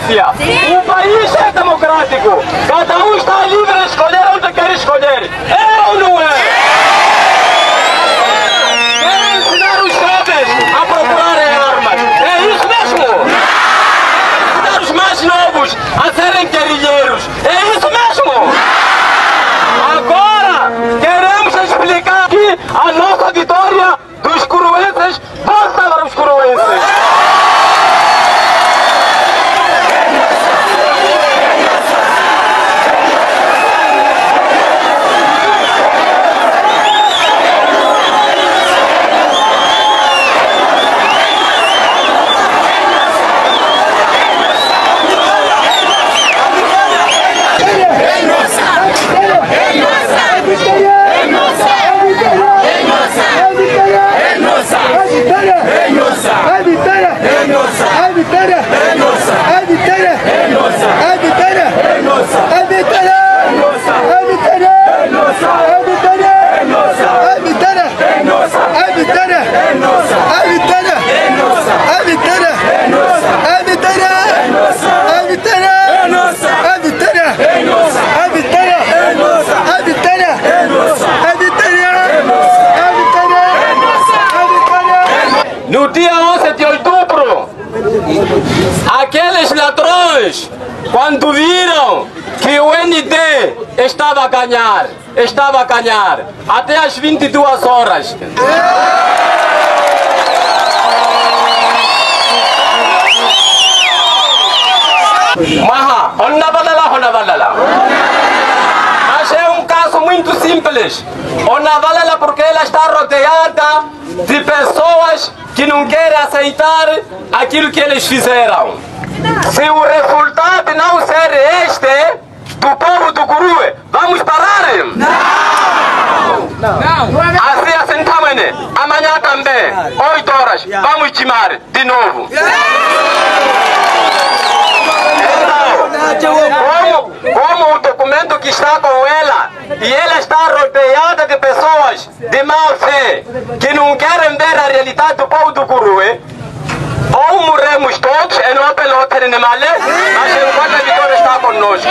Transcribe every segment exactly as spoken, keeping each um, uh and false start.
democracia. O país é democrático. Cada um está livre de escolher onde quer escolher. É ou não é? Querem ensinar os jovens a procurarem armas. É isso mesmo? Ensinar os mais novos a serem guerrilheiros. É isso mesmo? Agora queremos explicar que a nossa vitória dos curuenses basta para os curuenses. No dia onze de outubro, aqueles ladrões, quando viram que o N D estava a ganhar, estava a ganhar, até às vinte e duas horas. Maha, onna balala, onna balala. Mas é um caso muito simples. Onna balala porque ela está rodeada de pessoas que não querem aceitar aquilo que eles fizeram. Se o resultado não ser este do povo do Curue, vamos parar? Não! Não! Assim, assim também. Amanhã também, oito horas, vamos timar de novo. Como, como o documento que está com ela, e ela está rodeada de pessoas de má fé, que não querem ver a realidade do povo do Curue, ou morremos todos, e não pelo outro animal, mas enquanto a vitória está conosco.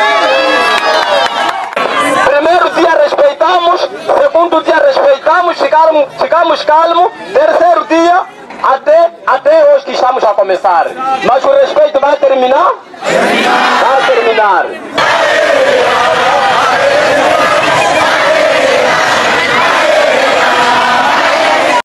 Primeiro dia respeitamos, segundo dia respeitamos, ficamos, ficamos calmos, terceiro dia, até, até hoje que estamos a começar. Mas o respeito vai terminar? Vai terminar.